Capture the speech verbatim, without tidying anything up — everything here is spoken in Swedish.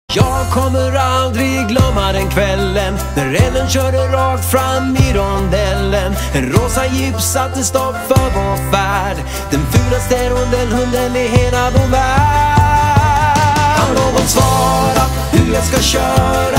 Jag kommer aldrig glömma den kvällen när Ellen körde rakt fram i rondellen. En rosa jeep satte stopp för vår färd. Den fulaste rondellhunden i hela vår värld. Kan någon svara hur jag ska köra?